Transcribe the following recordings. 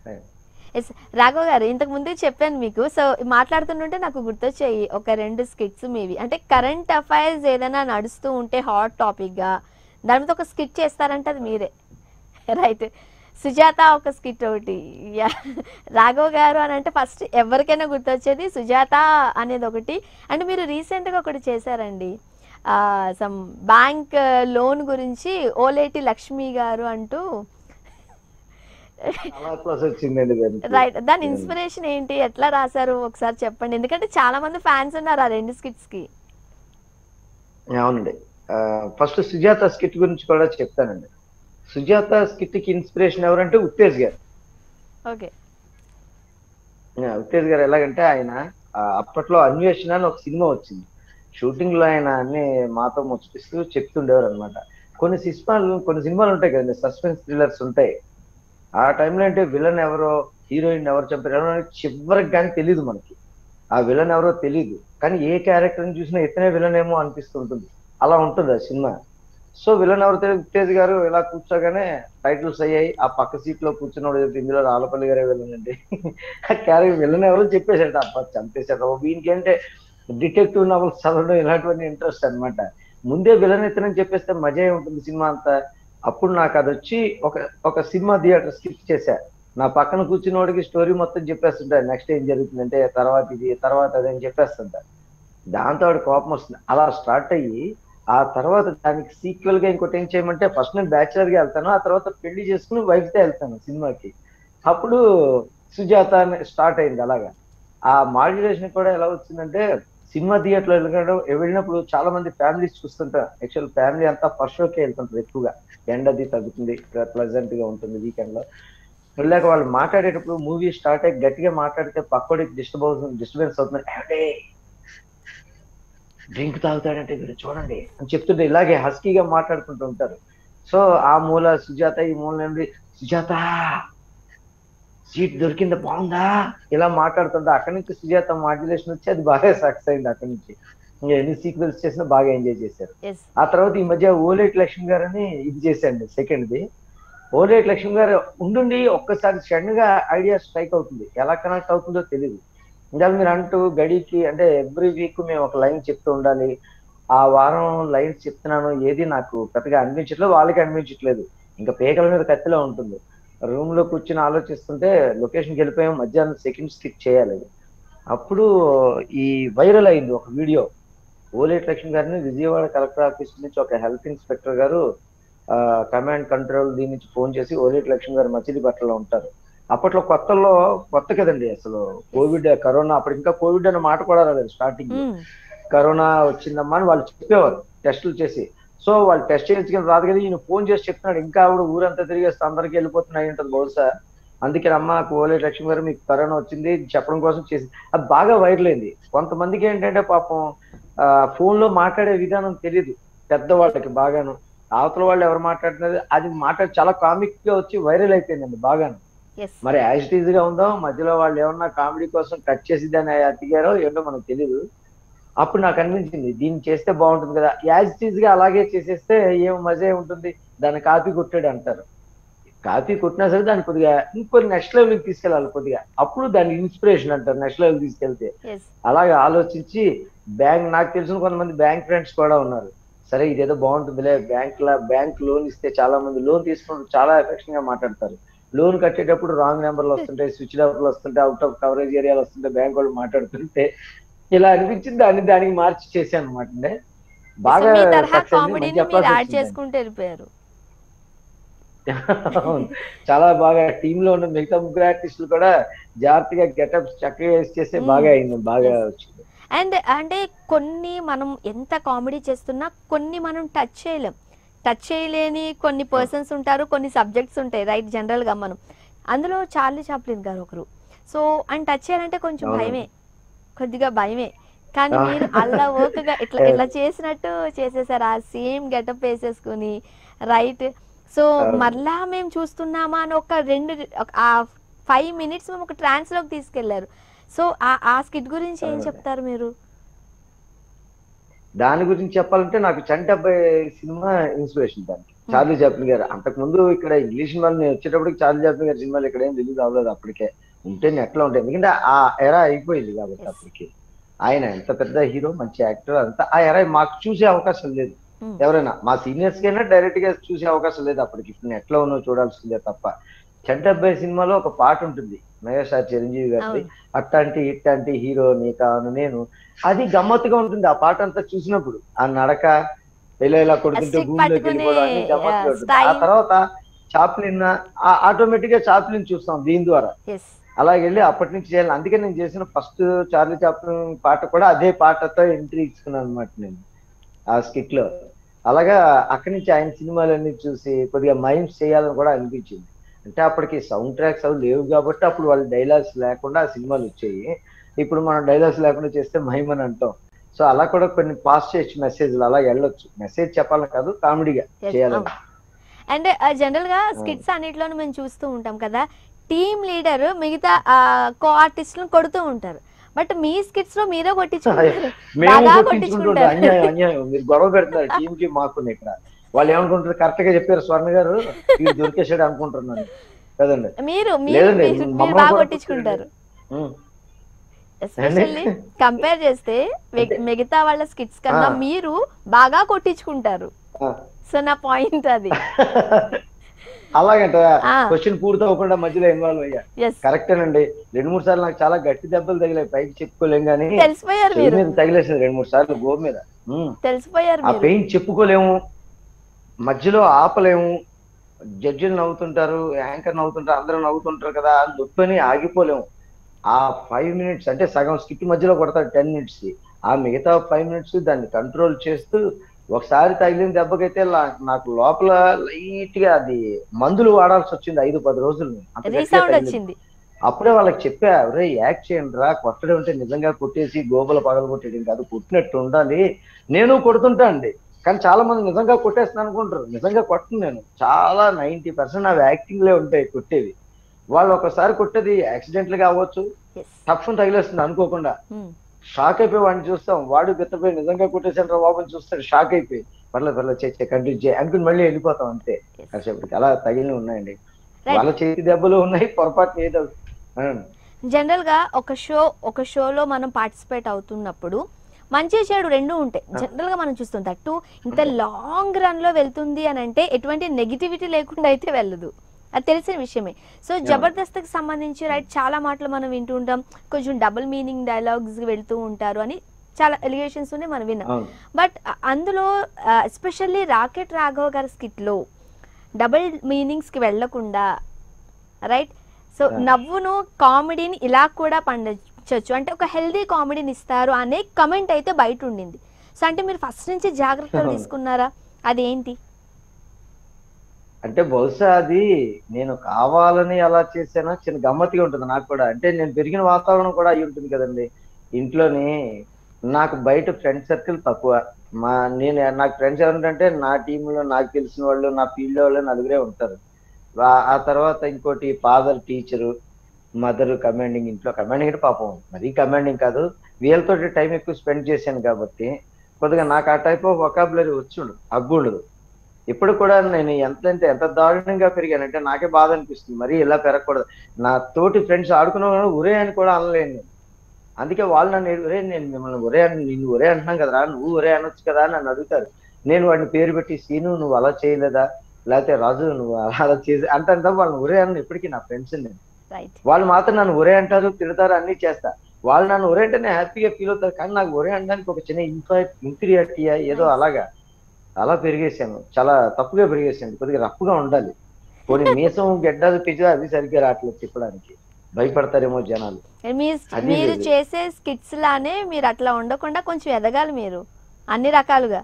Yes. Raghav గారు ఇంతకు ముందే చెప్పాను మీకు. సో మాట్లాడుతుంటుంటే నాకు గుర్తొచ్చాయి ఒక 2 స్కిట్స్ మీవి. అంటే కరెంట్ అఫైర్స్ ఏదైనా నడుస్తూ ఉంటే హాట్ టాపిక్‌గా దాని మీద ఒక స్కిట్ చేస్తారంటే అది మీరే. రైట్. సుజాత ఒక స్కిట్ ఒకటి. యాహ్! రాఘవ్ గారు అని అంటే ఫస్ట్ ఎవరికైనా గుర్తొచ్చేది సుజాత అనేది ఒకటి. అండ్ మీరు రీసెంట్‌గా ఒకటి చేశారండి. సమ్ బ్యాంక్ లోన్ గురించి ఓలేటి లక్ష్మి గారు అంటూ చాలా క్లాస్ వచ్చిందండి దానికి. రైట్. దాని ఇన్స్పిరేషన్ ఏంటి? ఎట్లా రాశారు ఒకసారి చెప్పండి? ఎందుకంటే చాలా మంది ఫ్యాన్స్ ఉన్నారు ఆ 2 స్కిట్స్ కి. అవునండి. ఫస్ట్ సుజాత స్కిట్ గురించి కూడా చెప్తానండి. సుజాత స్కిట్ కి ఇన్స్పిరేషన్ ఎవరంటే ఉత్తేజ్ గారు. ఓకే. ఉత్తేజ్ గారు ఎలాగంటే ఆయన అప్పట్లో అన్వేషణ అని ఒక సినిమా వచ్చింది. షూటింగ్ లో ఆయన అన్ని మాతో ముచ్చటిస్తూ చెప్తుండేవారు అనమాట. కొన్ని సినిమాలు ఉంటాయి కదండి, సస్పెన్స్ థ్రిల్లర్స్ ఉంటాయి. ఆ టైంలో అంటే విలన్ ఎవరో, హీరోయిన్ ఎవరు చంపారు ఎవరో అని చివరికి కానీ తెలియదు మనకి. ఆ విలన్ ఎవరో తెలియదు, కానీ ఏ క్యారెక్టర్ చూసినా ఇతనే విలన్ ఏమో అనిపిస్తుంటుంది. అలా ఉంటుంది ఆ సినిమా. సో విలన్ ఎవరు తెలియదు, ఉత్తేజ్ గారు ఇలా కూర్చోగానే టైటిల్స్ అయ్యాయి. ఆ పక్క సీట్ లో కూర్చున్నాడు ఇందులో రాళ్ళపల్లి గారే విలన్ అండి. ఆ క్యారెక్టర్ విలన్ ఎవరో చెప్పేశాడు, అబ్బా చంపేశాడు. వీనికి ఏంటంటే డిటెక్టివ్ నవల్స్ చదవడం ఇలాంటివన్నీ ఇంట్రెస్ట్ అన్నమాట. ముందే విలన్ ఇతనని చెప్పేస్తే మజా ఉంటుంది సినిమా అంతా. అప్పుడు నాకు అది వచ్చి ఒక ఒక సినిమా థియేటర్ స్కిప్ చేశా. నా పక్కన కూర్చున్న వాడికి స్టోరీ మొత్తం చెప్పేస్తుంటారు, నెక్స్ట్ ఏం జరుగుతుందంటే తర్వాత ఇది తర్వాత అది అని చెప్పేస్తుంటారు. దాంతో వాడి కోపం వస్తుంది. అలా స్టార్ట్ అయ్యి ఆ తర్వాత దానికి సీక్వెల్ గా ఇంకోటి ఏం చేయమంటే ఫస్ట్ నేను బ్యాచులర్ గా వెళ్తాను, ఆ తర్వాత పెళ్లి చేసుకుని వైఫ్ తో వెళ్తాను సినిమాకి. అప్పుడు సుజాత స్టార్ట్ అయింది అలాగా. ఆ మాడ్యులేషన్ కూడా ఎలా వచ్చిందంటే సినిమా థియేటర్ లో వెళ్ళినప్పుడు చాలా మంది ఫ్యామిలీస్ చూస్తుంటారు. యాక్చువల్ ఫ్యామిలీ అంతా ఫస్ట్ షోకే వెళ్తుంటారు ఎక్కువగా. ఎండ అది తగ్గుతుంది, ప్లెజెంట్ గా ఉంటుంది వీకెండ్ లో. వెళ్ళాక వాళ్ళు మాట్లాడేటప్పుడు మూవీ స్టార్ట్ అయ్యి గట్టిగా మాట్లాడితే పక్కోడికి డిస్టర్బెన్స్ అవుతుంది. "ఏమండి, డ్రింక్ తాగుతాడంటే మీరు చూడండి" అని చెప్తుంటే ఇలాగే హస్కీగా మాట్లాడుకుంటూ ఉంటారు. సో ఆ మూల సుజాత, ఈ మూల నుండి సుజాత సీట్ దొరికింది బాగుందా ఇలా మాట్లాడుతుంటే అక్కడి నుంచి సుజాత మాడ్యులేషన్ వచ్చి అది బాగా సక్సెస్ అయింది. అక్కడి నుంచి ఇంకా ఎన్ని సీక్వెల్స్ చేసినా బాగా ఎంజాయ్ చేశారు. ఎస్. ఆ తర్వాత ఈ మధ్య ఓలేటి లక్ష్మి గారు అని ఇది చేశాండి సెకండ్ది. ఓలేటి లక్ష్మి గారు ఉండుండి ఒక్కసారి సడన్ గా ఐడియా స్ట్రైక్ అవుతుంది, ఎలా కనెక్ట్ అవుతుందో తెలియదు. ఇంకా మీరు అంటూ గడికి అంటే ఎవ్రీ వీక్ మేము ఒక లైన్ చెప్తూ ఉండాలి. ఆ వారం లైన్స్ చెప్తున్నాను, ఏది నాకు పెద్దగా అనిపించట్లేదు, వాళ్ళకి అనిపించట్లేదు. ఇంకా పేకల మీద కత్తిలో ఉంటుంది. రూమ్ లో కూర్చొని ఆలోచిస్తుంటే లొకేషన్కి వెళ్ళిపోయాం, మధ్యాహ్నం సెకండ్ స్కిట్ చేయాలి. అప్పుడు ఈ వైరల్ అయింది ఒక వీడియో. ఓలేటి లక్ష్మి గారిని విజయవాడ కలెక్టర్ ఆఫీస్ నుంచి ఒక హెల్త్ ఇన్స్పెక్టర్ గారు కమాండ్ కంట్రోల్ దీని నుంచి ఫోన్ చేసి ఓలేటి లక్ష్మి గారు మచిలీపట్నంలో ఉంటారు. అప్పట్లో కొత్త కదండి అసలు కోవిడ్, కరోనా. అప్పుడు ఇంకా కోవిడ్ అనే మాట కూడా రాలేదు స్టార్టింగ్. కరోనా వచ్చిందమ్మా అని వాళ్ళు చెప్పేవారు టెస్టులు చేసి. సో వాళ్ళు టెస్ట్ చేయించుకుని రాదు కదా, ఈయన ఫోన్ చేసి చెప్తున్నాడు, ఇంకా ఆవిడ ఊరంతా తిరిగేస్తే అందరికీ వెళ్ళిపోతున్నాయి ఉంటుంది బహుశా. అందుకే అమ్మ ఓలేటి లక్ష్మి గారు మీకు కరోనా వచ్చింది చెప్పడం కోసం చేసి అది బాగా వైరల్ అయింది. కొంతమందికి ఏంటంటే పాపం ఫోన్ లో మాట్లాడే విధానం తెలియదు పెద్దవాళ్ళకి బాగాను. అవతల వాళ్ళు ఎవరు మాట్లాడుతున్నారు అది చాలా కామిక్ గా వచ్చి వైరల్ అయిపోయిందండి బాగాను. మరి యాజ్ ఇట్ ఈజ్ గా ఉందో మధ్యలో వాళ్ళు ఏమన్నా కామెడీ కోసం కట్ చేసి దాన్ని అతిగారో ఏంటో మనకు తెలియదు. అప్పుడు నాకు అనిపించింది దీన్ని చేస్తే బాగుంటుంది కదా, యాజ్ ఇట్ ఈజ్ గా అలాగే చేసేస్తే ఏం మజా ఉంటుంది. దాన్ని కాపీ కొట్టాడు అంటారు. కాపీ కొట్టినా సరే దాన్ని కొద్దిగా ఇంకొన్ని నెక్స్ట్ లెవెల్కి తీసుకెళ్ళాలి కొద్దిగా, అప్పుడు దాన్ని ఇన్స్పిరేషన్ అంటారు నెక్స్ట్ లెవెల్ తీసుకెళ్తే. అలాగే ఆలోచించి నాకు తెలిసిన కొంతమంది బ్యాంక్ ఫ్రెండ్స్ కూడా ఉన్నారు. సరే ఇదేదో బాగుంటుందిలే, బ్యాంక్ లోన్ ఇస్తే చాలా మంది లోన్ తీసుకున్నప్పుడు చాలా ఎఫెక్షన్ గా మాట్లాడతారు. లోన్ కట్టేటప్పుడు రాంగ్ నెంబర్లు వస్తుంటాయి, స్విచ్ నెంబర్లు వస్తుంటాయి, అవుట్ ఆఫ్ కవరేజ్ ఏరియాలు వస్తుంటాయి, బ్యాంక్ వాళ్ళు మాట్లాడుతుంటే ఇలా అనిపించింది. దానికి మార్చి చేశాను అనమాట అండి. బాగా చాలా బాగా టీమ్ లో ఉన్న మిగతా ముగ్గురు ఆర్టిస్టులు కూడా జాగ్రత్తగా గెటప్ చక్కగా వేసి చేస్తే బాగా అయింది, బాగా వచ్చింది. అండ్ అంటే కొన్ని మనం ఎంత కామెడీ చేస్తున్నా కొన్ని మనం టచ్ చేయలేని కొన్ని పర్సన్స్ ఉంటారు, కొన్ని సబ్జెక్ట్స్ ఉంటాయి రైట్. జనరల్ గా మనం అందులో చార్లీ చాప్లిన్ గారు ఒకరు. సో అండ్ టచ్ చేయాలంటే కొంచెం కొద్దిగా భయమే. కానీ మీరు అలా వర్క్గా ఇట్లా చేసినట్టు చేసేసారు, ఆ సేమ్ గెటప్ వేసేసుకుని రైట్. సో మరలా మేము చూస్తున్నామా అని ఒక 5 minutes మేము ఒక ట్రాన్స్ లోకి తీసుకెళ్లారు. సో ఆ స్కిట్ గురించి ఏం చెప్తారు మీరు? దాని గురించి చెప్పాలంటే నాకు చంటి అబ్బాయి సినిమా ఇన్స్పిరేషన్ దానికి. చార్లీ చాప్లిన్ గారు. అంతకుముందు ఇక్కడ ఇంగ్లీష్ సినిమాలు నేను వచ్చేటప్పటికి చార్లీ చాప్లిన్ గారి సినిమాలు ఇక్కడ ఏం రిలీజ్ అవ్వలేదు అప్పటికే. ఉంటే నెట్లో ఉంటాయి, ఎందుకంటే ఆ ఎరా అయిపోయింది కాబట్టి అప్పటికి. ఆయన ఎంత పెద్ద హీరో, మంచి యాక్టర్, అంతా ఆ ఎరా మాకు చూసే అవకాశం లేదు. ఎవరైనా మా సీనియర్స్ కైనా డైరెక్ట్ గా చూసే అవకాశం లేదు అప్పటికి. ఇప్పుడు నెట్లో ఉన్న చూడాల్సిందే తప్ప. చంటబ్బాయి సినిమాలో ఒక పాట ఉంటుంది మెగాస్టార్ చిరంజీవి గారిది, అట్టాంటి ఇట్టాంటి హీరో నీ కాను నేను. అది గమ్మత్తుగా ఉంటుంది ఆ పాట అంతా చూసినప్పుడు. ఆ నడక ఇలా కొడుతుంటే భూమిలోకి వెళ్ళిపోవడం అన్ని గమ్మత్తుగా ఉంటుంది. ఆ తర్వాత చాప్లిన్ ఆటోమేటిక్ గా చాప్లిన్ చూస్తాం దీని ద్వారా. అలాగే వెళ్ళి అప్పటి నుంచి చేయాలి. అందుకే నేను చేసిన ఫస్ట్ చార్లీ చాప్లిన్ పాట కూడా అదే పాటతో ఎంట్రీ ఇచ్చుకున్నాను అనమాట నేను ఆ స్కిట్ లో. అలాగా అక్కడి నుంచి ఆయన సినిమాలన్నీ చూసి కొద్దిగా మైండ్స్ చేయాలని కూడా అనిపించింది. అంటే అప్పటికి సౌండ్ ట్రాక్స్ అవి లేవు కాబట్టి అప్పుడు వాళ్ళు డైలాగ్స్ లేకుండా ఆ సినిమాలు వచ్చాయి. ఇప్పుడు మనం డైలాగ్స్ లేకుండా చేస్తే మహిమని అంటాం. సో అలా కూడా కొన్ని పాస్ చేయొచ్చు మెసేజ్లు, అలా వెళ్ళొచ్చు. మెసేజ్ చెప్పాలని కాదు, కామెడీగా చేయాలని. అండ్ జనరల్ గా స్కిట్స్ అన్నిట్లోనూ మేము చూస్తూ ఉంటాం కదా, టీమ్ లీడర్ మిగతా కో ఆర్టిస్టులను కొడుతూ ఉంటారు. బట్ మీ స్కిట్స్ లో మీరే కొట్టించుకుంటారు. అన్యాయం మీరు గొడవ పెడతారు టీమ్ కి మాకు. ఇక్కడ వాళ్ళు ఏమనుకుంటారు, కరెక్ట్ గా చెప్పారు స్వర్ణ గారు, ఇది దొరికేసాడు అనుకుంటున్నాను కదండి. మీరు బాగా కొట్టించుకుంటారు. ఎస్పెషల్లీ కంపేర్ చేస్తే మిగతా వాళ్ళ స్కిట్స్ కన్నా మీరు బాగా కొట్టించుకుంటారు. సో నా పాయింట్ అది. అలాగంట క్వశ్చన్ పూర్తి అవ్వకుండా మధ్యలో ఇన్వాల్వ్ అయ్యా. కరెక్టేనండి. 2-3 సార్లు నాకు చాలా గట్టి దెబ్బలు తగిలాయి, పైకి చెప్పుకోలేం కానీ తగిలేసింది 2-3 సార్లు గో మీద. తెలిసిపోయారు. ఆ పెయిన్ చెప్పుకోలేము, మధ్యలో ఆపలేము. జడ్జిలు నవ్వుతుంటారు, యాంకర్ నవ్వుతుంటారు, అందరూ నవ్వుతుంటారు కదా, నొప్పని ఆగిపోలేము. ఆ 5 మినిట్స్ అంటే సగం స్కిట్ మధ్యలో కొడతాడు 10 మినిట్స్ కి. ఆ మిగతా 5 మినిట్స్ దాన్ని కంట్రోల్ చేస్తూ, ఒకసారి తగిలిన దెబ్బకైతే నాకు లోపల లైట్ గా అది మందులు వాడాల్సి వచ్చింది 5-10 రోజులు. అప్పుడే వాళ్ళకి చెప్పా, రే యాక్ట్ చేయండి రా, కొట్టడం అంటే నిజంగా కొట్టేసి గోబల పగలు కొట్టేయడం కాదు, కొట్టినట్టు ఉండాలి. నేను కొడుతుంటా అండి, కానీ చాలా మంది నిజంగా కొట్టేస్తాను అనుకుంటారు. నిజంగా కొట్టను నేను. చాలా 90% అవి యాక్టింగ్ లే ఉంటాయి కొట్టేవి. వాళ్ళు ఒకసారి కొట్టేది యాక్సిడెంట్లు గా అవ్వచ్చు, తప్పని తగిలేస్తుంది అనుకోకుండా. షాక్ అయిపోయి వాడిని చూస్తాం, వాడు గెత్తపోయి నిజంగా కొట్టేసాడు బాబుని చూస్తాడు, షాక్ అయిపోయి పర్లేదు చే కంటిన్యూ చేయి అనుకుని మళ్ళీ వెళ్ళిపోతాం అంతే. కాసేపటికి అలా తగిలినవి ఉన్నాయండి. వాళ్ళ చేతి దెబ్బలు ఉన్నాయి, పొరపాటు ఏదో. జనరల్ గా ఒక షోలో మనం పార్టిసిపేట్ అవుతున్నప్పుడు మంచి చెడు రెండు ఉంటాయి. జనరల్ గా మనం చూస్తాం దట్టు ఇంత లాంగ్ రన్ లో వెళ్తుంది అని అంటే ఎటువంటి నెగిటివిటీ లేకుండా అయితే వెళ్ళదు, అది తెలిసిన విషయమే. సో జబర్దస్త్ కి సంబంధించి రైట్ చాలా మాటలు మనం వింటూ ఉంటాం, కొంచెం డబుల్ మీనింగ్ డైలాగ్స్ వెళ్తూ ఉంటారు అని చాలా ఎలిగేషన్స్ ఉన్నాయి మనం విన్నాం. బట్ అందులో ఎస్పెషల్లీ రాకెట్ రాఘవ గారి స్కిట్ లో డబుల్ మీనింగ్స్ కి వెళ్లకుండా రైట్, సో నవ్వును కామెడీని ఇలా కూడా పండించవచ్చు, అంటే ఒక హెల్దీ కామెడీని ఇస్తారు అనే కమెంట్ అయితే బయట ఉండింది. సో అంటే మీరు ఫస్ట్ నుంచి జాగ్రత్తలు తీసుకున్నారా, అదేంటి? అంటే బహుశా అది నేను కావాలని అలా చేసానా, చిన్న గమ్మత్తుగా ఉంటుంది నాకు కూడా. అంటే నేను పెరిగిన వాతావరణం కూడా అయి ఉంటుంది కదండి. ఇంట్లోని నాకు బయట ఫ్రెండ్ సర్కిల్ తక్కువ. నాకు ఫ్రెండ్స్ ఎవరంటే నా టీంలో నాకు తెలిసిన వాళ్ళు, నా ఫీల్డ్ వాళ్ళు నలుగురే ఉంటారు. ఆ తర్వాత ఇంకోటి ఫాదర్ టీచరు, మదర్ కమాండింగ్. ఇంట్లో కమాండింగ్ అంటే పాపం మరీ కమాండింగ్ కాదు, వీళ్ళతో టైం ఎక్కువ స్పెండ్ చేశాను కాబట్టి కొద్దిగా నాకు ఆ టైప్ ఆఫ్ వొకాబులరీ వచ్చి ఉండదు, హగ్గు ఉండదు. ఇప్పుడు కూడా నేను ఎంత దారుణంగా పెరిగానంటే నాకే బాధ అనిపిస్తుంది, మరీ ఇలా పెరగకూడదు. నా తోటి ఫ్రెండ్స్ ఆడుకున్న ఒరే అని కూడా అనలేను. అందుకే వాళ్ళు నన్ను నేను మిమ్మల్ని నిన్ను ఒరే అంటున్నాం కదరా, నువ్వు ఒరే అనొచ్చు కదా అని నన్ను అడుగుతారు. నేను వాడిని పేరు పెట్టి సీను నువ్వు అలా చేయలేదా, లేకపోతే రాజు నువ్వు అలా చేసి అంటే వాళ్ళని ఒరే అన్న ఇప్పటికీ నా ఫ్రెండ్స్. నేను వాళ్ళు మాత్రం నన్ను ఒరే అంటారు, తిడతారు, అన్ని చేస్తా. వాళ్ళు నన్ను ఒరే అంటే నేను హ్యాపీగా ఫీల్ అవుతారు, కానీ నాకు ఒరే అనడానికి ఒక చిన్న ఇన్ఫీరియారిటీయా ఏదో అలా పెరిగేసాను. చాలా తప్పుగా పెరిగేసాను. కొద్దిగా రఫ్గా ఉండాలి. కొన్ని మీసం గెడ్డలు పిజ్జా అది సరిగ్గా రావట్లేదు చెప్పడానికి, భయపడతారేమో జనాలు. మీరు చేసే స్కిట్స్ లానే మీరు అట్లా ఉండకుండా కొంచెం ఎదగాలి మీరు అన్ని రకాలుగా.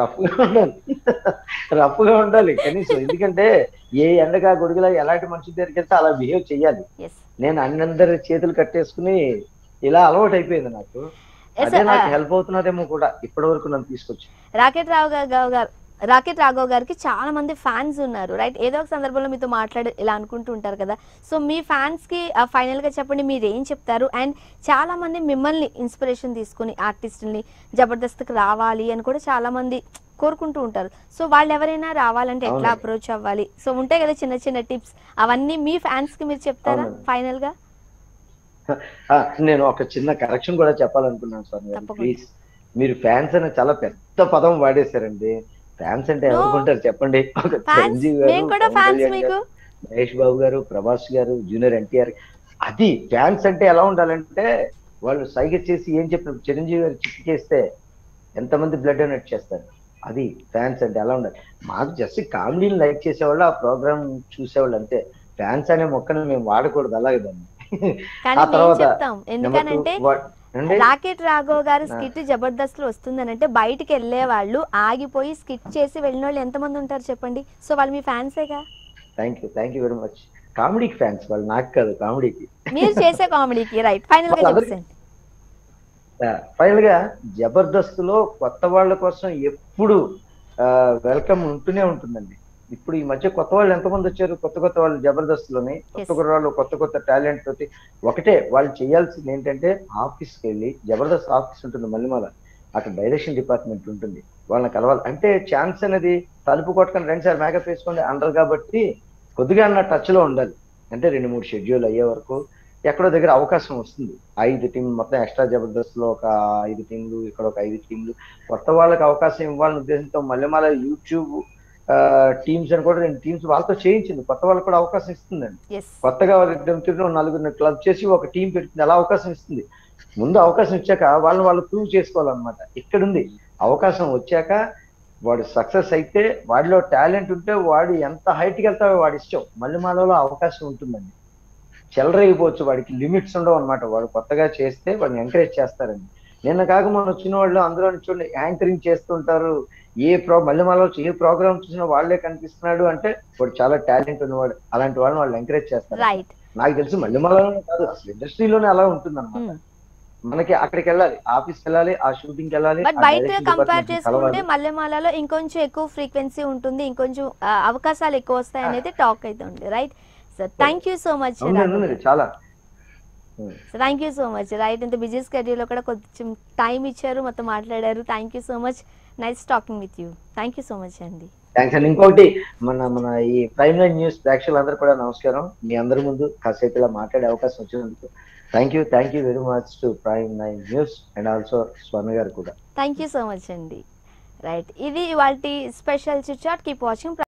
రఫ్గా ఉండాలి కనీసం. ఎందుకంటే ఏ ఎండగా గొడుగులా ఎలాంటి మనిషి దగ్గరికి వెళ్తే అలా బిహేవ్ చెయ్యాలి. నేను అందరి చేతులు కట్టేసుకుని ఇలా అలవాటు అయిపోయింది నాకు. అదే నాకు హెల్ప్ అవుతున్నదేమో కూడా ఇప్పటి వరకు నన్ను తీసుకొచ్చి. రాకెట్ రాఘవ్ గారికి చాలా మంది ఫ్యాన్స్ ఉన్నారు రైట్, ఏదో ఒక సందర్భంలో మీతో మాట్లాడి ఇలా అనుకుంటూ ఉంటారు కదా. సో మీ ఫ్యాన్స్ కి ఫైనల్ గా చెప్పండి, మీరు ఏం చెప్తారు? అండ్ చాలా మంది మిమ్మల్ని ఇన్స్పిరేషన్ తీసుకుని ఆర్టిస్టుల్ని జబర్దస్త్కి రావాలి అని కూడా చాలా మంది కోరుకుంటూ ఉంటారు. సో వాళ్ళు ఎవరైనా రావాలంటే ఎట్లా అవునండి. అప్రోచ్ అవ్వాలి? సో ఉంటాయి కదా చిన్న చిన్న టిప్స్, అవన్నీ మీ ఫ్యాన్స్ కి మీరు చెప్తారా అవునండి. ఫైనల్ గా? నేను ఒక చిన్న కరెక్షన్ కూడా చెప్పాలనుకున్నాను స్వామి గారు. తప్పకుండా. ప్లీజ్, మీరు ఫ్యాన్స్ అనే చాలా పెద్ద పదం వాడేశారండి. ఫ్యాన్స్ అంటే నో, ఎవరుకుంటారు చెప్పండి? ఒక ఫ్యాన్స్, చిరంజీవి గారు, మేము కూడా పవన్ ఫ్యాన్స్ కళ్యాణ్ మీకు. గారు, మహేష్ బాబు గారు, ప్రభాస్ గారు, జూనియర్ ఎన్టీఆర్. అది ఫ్యాన్స్ అంటే ఎలా ఉండాలంటే, వాళ్ళు సైగ చేసి ఏం చెప్పినప్పుడు చిరంజీవి గారు చిక్కి చేస్తే ఎంతమంది బ్లడ్ డొనేట్ చేస్తారు. అది ఫ్యాన్స్ అంటే ఎలా ఉండాలి. మాకు జస్ట్ కామెడీని లైక్ చేసేవాళ్ళు, ఆ ప్రోగ్రామ్ చూసేవాళ్ళు అంతే. ఫ్యాన్స్ అనే మొక్కను మేము వాడకూడదు అలాగే దాన్ని. కానీ ఆ మేము తర్వాత చెప్తాం, నెంబర్ 2 ఎందుకనంటే అండి. రాకెట్ రాఘవ్ గారు ఆ, స్కిట్ జబర్దస్త్ లో వస్తుందని అంటే బయటికి వెళ్ళే వాళ్ళు ఆగిపోయి స్కిట్ చేసి వెళ్ళిన వాళ్ళు ఎంతమంది ఉంటారు చెప్పండి? సో వాళ్ళు మీ ఫ్యాన్సేగా. Thank you very much. కామెడీకి ఫ్యాన్స్ వాళ్ళు, నాకు కాదు కామెడీకి. మీరు చేసే కామెడీకి. రైట్, ఫైనల్ గా వాళ్ళందరికీ చెప్పండి. ఫైనల్ గా జబర్దస్త్ లో కొత్త వాళ్ళ కోసం ఎప్పుడు వెల్కమ్ ఉంటూనే ఉంటుందండి. ఇప్పుడు ఈ మధ్య కొత్త వాళ్ళు ఎంతమంది వచ్చారు, కొత్త వాళ్ళు జబర్దస్త్ లోని, కొత్త ఎస్. కుర్రాళ్ళు, కొత్త టాలెంట్ తోటి. ఒకటే వాళ్ళు చేయాల్సింది ఏంటంటే, ఆఫీస్కి వెళ్ళి, జబర్దస్త్ ఆఫీస్ ఉంటుంది మల్లిమాల, అక్కడ డైరెక్షన్ డిపార్ట్మెంట్ ఉంటుంది, వాళ్ళని కలవాలి. అంటే ఛాన్స్ అనేది తలుపు కొట్టుకొని రండి సార్ మేకప్ వేసుకోండి అంటారు కాబట్టి కొద్దిగా అన్న టచ్ లో ఉండాలి. అంటే 2-3 షెడ్యూల్ అయ్యే వరకు ఎక్కడో దగ్గర అవకాశం వస్తుంది. 5 టీం మొత్తం ఎక్స్ట్రా జబర్దస్త్ లో ఒక 5 టీంలు, ఇక్కడ ఒక 5 టీంలు, కొత్త వాళ్ళకి అవకాశం ఇవ్వాలనే ఉద్దేశంతో మల్లెమాల యూట్యూబ్ టీమ్స్ అని కూడా 2 టీమ్స్ వాళ్ళతో చేయించింది. కొత్త వాళ్ళకి కూడా అవకాశం ఇస్తుందండి. ఎస్. కొత్తగా 2-4 క్లబ్ చేసి ఒక టీం పెడుతుంది, అలా అవకాశం ఇస్తుంది. ముందు అవకాశం ఇచ్చాక వాళ్ళు ప్రూవ్ చేసుకోవాలన్నమాట. ఇక్కడుంది అవకాశం వచ్చాక, వాడు సక్సెస్ అయితే, వాడిలో టాలెంట్ ఉంటే, వాడు ఎంత హైట్కి వెళ్తావో వాడి ఇష్టం. మల్లెమాలలో అవకాశం ఉంటుందండి. చెలరేగిపోవచ్చు, వాడికి లిమిట్స్ ఉండవు అనమాట. వాడు కొత్తగా చేస్తే వాడిని ఎంకరేజ్ చేస్తారండి. నిన్న కాక మొన్న వచ్చిన వాళ్ళు అందులో చూడండి యాంకరింగ్ చేస్తుంటారు. మల్లెమాలలో ఏ ప్రోగ్రామ్ చూసినా వాళ్ళే కనిపిస్తున్నాడు అంటే వాడు చాలా టాలెంట్ ఉన్నవాడు. అలాంటి వాళ్ళని వాళ్ళు ఎంకరేజ్ చేస్తారు. రైట్. నాకు తెలిసి మల్లెమాలలోనే కాదు, అసలు ఇండస్ట్రీలోనే అలా ఉంటుంది అనమాట. మనకి అక్కడికి వెళ్ళాలి, ఆఫీస్కి వెళ్ళాలి, ఆ షూటింగ్కి వెళ్ళాలి, బట్ ఆ బయట డైరెక్షన్ కంపేర్ డిపార్ట్మెంట్ చేసుకుంటే కలవాలి. మల్లెమాలలో ఇంకొంచెం ఎక్కువ ఫ్రీక్వెన్సీ ఉంటుంది, ఇంకొంచెం అవకాశాలు ఎక్కువ వస్తాయి అనేది టాక్ అయితే ఉంది. Right sir, thank you so much. అవునండి చాలా. Thank you so much. Right, ఇంత బిజీ స్కెడ్యూల్లో కూడా కొంచెం టైం ఇచ్చారు, మొత్తం మాట్లాడారు. Thank you so much. Nice talking with you. Thank you so much అండి. థ్యాంక్స్ అండి. ఇంకోటి, మన ఈ ప్రైమ్ లైన్ న్యూస్ ప్రేక్షకులందరూ కూడా నమస్కారం. మీ అందరి ముందు కాసేపు ఇలా మాట్లాడే అవకాశం వచ్చినందుకు thank you very much to Prime Line News and also Swami గారు కూడా. థ్యాంక్ యూ సో మచ్ అండి. రైట్, ఇది ఇవాల్టి special chit chat. Keep watching.